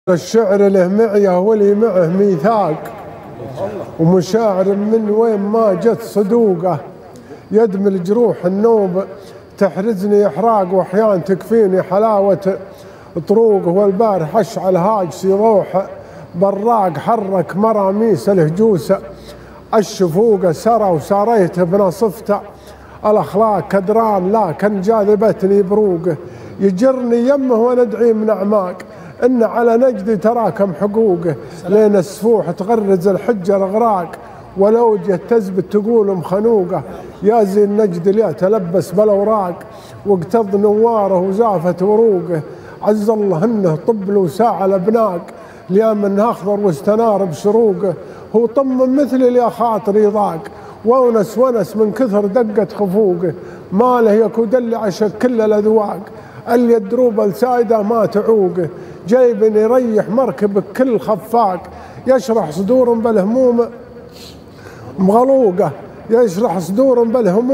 الشعر له معيه ولي معه ميثاق، ومشاعر من وين ما جت صدوقه، يدمي الجروح النوب تحرزني إحراق، وأحيان تكفيني حلاوة طروقه. والبارح أشعل هاجسي روح براق، حرك مراميس الهجوسة الشفوقة، سرى وساريته بنصفته الأخلاق كدران، لكن جاذبتني بروقه. يجرني يمه وندعي من أعماق، إن على نجدي تراكم حقوقه، لين السفوح تغرز الحجة الأغراق، ولوجه تزبد تقول مخنوقه. يا زي النجد اللي تلبس بالأوراق، واقتض نواره وزافت وروقه. عز الله إنه طبل وساعة الأبناق، ليمن أخضر واستنار بشروقه. هو طم مثلي اللي خاطري ضاق، ونس من كثر دقة خفوقه. ما له يكودل عشق كل الأذواق، اللي الدروب السايدة ما تعوقه. جايب يريح مركب كل خفاق، يشرح صدور بالهموم مغلوقة، يشرح صدور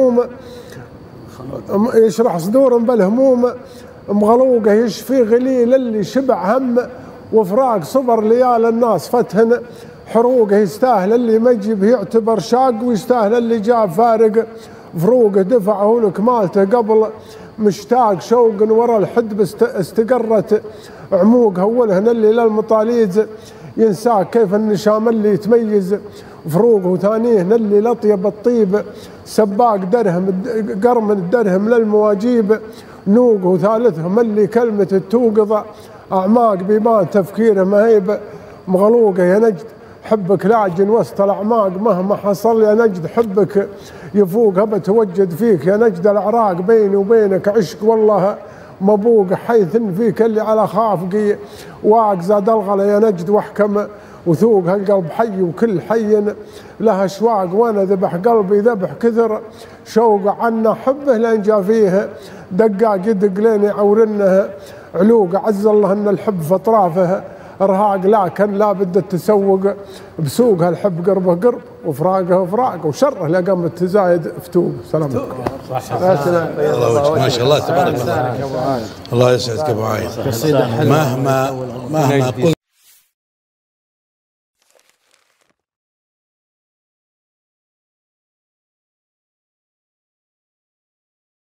بالهموم مغلوقة. يشفي غليل اللي شبع هم، وفراق صبر ليال الناس فتهن حروقه. يستاهل اللي ما يجيب يعتبر شاق، ويستاهل اللي جاب فارق فروقه. دفعه لك مالته قبل مشتاق، شوق ورا الحدب استقرت عموقها. ولهن اللي للمطاليز ينساك، كيف النشام اللي يتميز فروقه. وثانيه اللي لطيب الطيب سباق درهم قرم الدرهم للمواجيب نوقه. وثالثهم اللي كلمة التوقظ أعماق، بيبان تفكيره مهيب مغلوقه. يا نجد حبك لاجن وسط الأعماق، مهما حصل يا نجد حبك يفوق. بتوجد فيك يا نجد الأعراق، بيني وبينك عشق والله مبوق. حيث إن فيك اللي على خافقي واق، زاد الغلا يا نجد واحكم وثوق. هالقلب حي وكل حي له أشواق، وأنا ذبح قلبي ذبح كثر شوق. عنا حبه لين جا فيه دقاق، يدق لين يعورنه علوق. عز الله إن الحب في أطرافه إرهاق، لكن لا بد التسوق بسوق. هالحب قربه قرب وفراقه فراق، وشره لقم تزايد فتوق. سلام عليكم. الله ما شاء الله تبارك الله. الله يسعدك ابو عايد. مهما قلت